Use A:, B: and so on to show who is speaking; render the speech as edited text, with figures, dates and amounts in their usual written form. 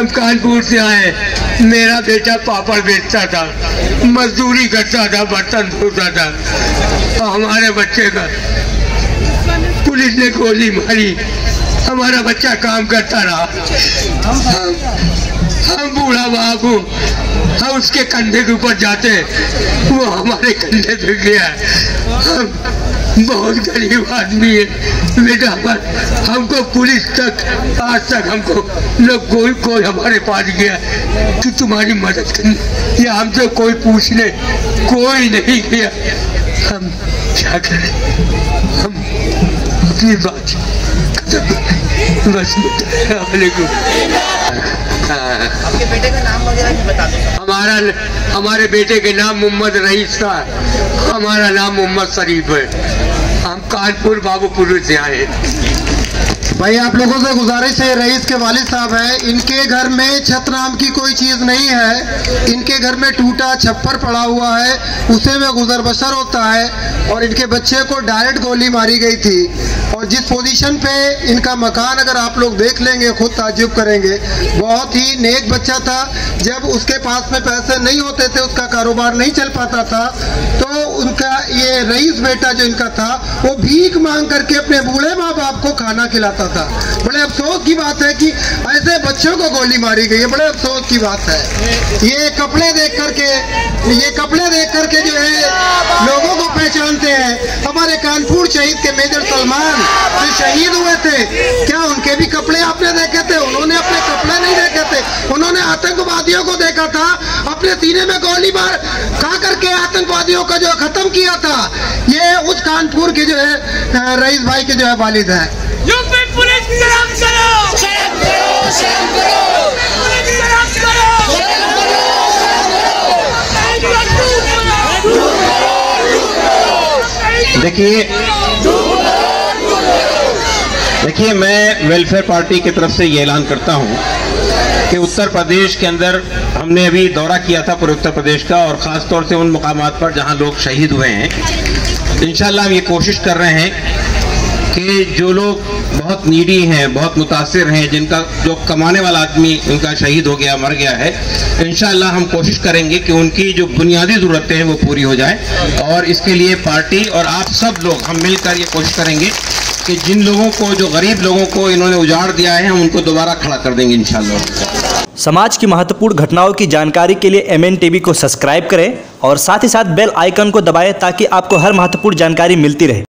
A: हम कानपुर से आए। मेरा बेटा पापड़ बेचता था, मजदूरी करता था, बर्तन धोता था। हमारे बच्चे का पुलिस ने गोली मारी। हमारा बच्चा काम करता रहा। हम बूढ़ा बाबू हम उसके कंधे के ऊपर जाते, वो हमारे कंधे पे गया। हम बहुत गरीब आदमी है बेटा। हमको पुलिस तक आज तक हमको लोग कोई हमारे पास गया कि तुम्हारी मदद करने, या हमसे कोई पूछने कोई नहीं गया। हम क्या करें? हम अपनी बात बस।
B: आपके बेटे का नाम वगैरह भी बता दो।
A: हमारे बेटे के नाम मोहम्मद रईस था। हमारा नाम मोहम्मद शरीफ है। हम कानपुर बाबूपुर से आए।
C: भाई आप लोगों से गुजारिश है, रईस के वालिद साहब हैं, इनके घर में छत नाम की कोई चीज़ नहीं है। इनके घर में टूटा छप्पर पड़ा हुआ है, उसे में गुजर बसर होता है। और इनके बच्चे को डायरेक्ट गोली मारी गई थी। और जिस पोजीशन पे इनका मकान अगर आप लोग देख लेंगे खुद ताज्जुब करेंगे। बहुत ही नेक बच्चा था। जब उसके पास में पैसे नहीं होते थे, उसका कारोबार नहीं चल पाता था, तो उनका ये रईस बेटा जो इनका था वो भीख मांग करके अपने बूढ़े माँ बाप को खाना खिलाता था। बड़े अफसोस की बात है कि ऐसे बच्चों को गोली मारी गई है। बड़े अफसोस की बात है। ये कपड़े देख करके जो है लोगों को पहचानते हैं। हमारे कानपुर शहीद के मेजर सलमान जो शहीद हुए थे, क्या उनके भी कपड़े आपने देखे थे? उन्होंने अपने कपड़े नहीं देखे थे। उन्होंने आतंकवादियों को देखा था, अपने सीने में गोली मार खा करके आतंकवादियों का जो खत्म किया था। ये उस कानपुर के जो है रईस भाई के जो है वालिद है।
D: यूपी पुलिस शर्म करो, शर्म करो, शर्म करो, पुलिस शर्म करो, शर्म करो।
E: देखिए मैं वेलफेयर पार्टी की तरफ से ये ऐलान करता हूँ कि उत्तर प्रदेश के अंदर हमने अभी दौरा किया था पूरे उत्तर प्रदेश का, और ख़ास तौर से उन मुकामात पर जहाँ लोग शहीद हुए हैं। इंशाल्लाह हम ये कोशिश कर रहे हैं कि जो लोग बहुत नीडी हैं, बहुत मुतासिर हैं, जिनका जो कमाने वाला आदमी उनका शहीद हो गया, मर गया है, इंशाअल्लाह हम कोशिश करेंगे कि उनकी जो बुनियादी ज़रूरतें हैं वो पूरी हो जाए। और इसके लिए पार्टी और आप सब लोग हम मिलकर ये कोशिश करेंगे कि जिन लोगों को, जो गरीब लोगों को इन्होंने उजाड़ दिया है, हम उनको दोबारा खड़ा कर देंगे इंशाअल्लाह।
F: समाज की महत्वपूर्ण घटनाओं की जानकारी के लिए MN TV को सब्सक्राइब करें और साथ ही साथ बेल आइकन को दबाएं ताकि आपको हर महत्वपूर्ण जानकारी मिलती रहे।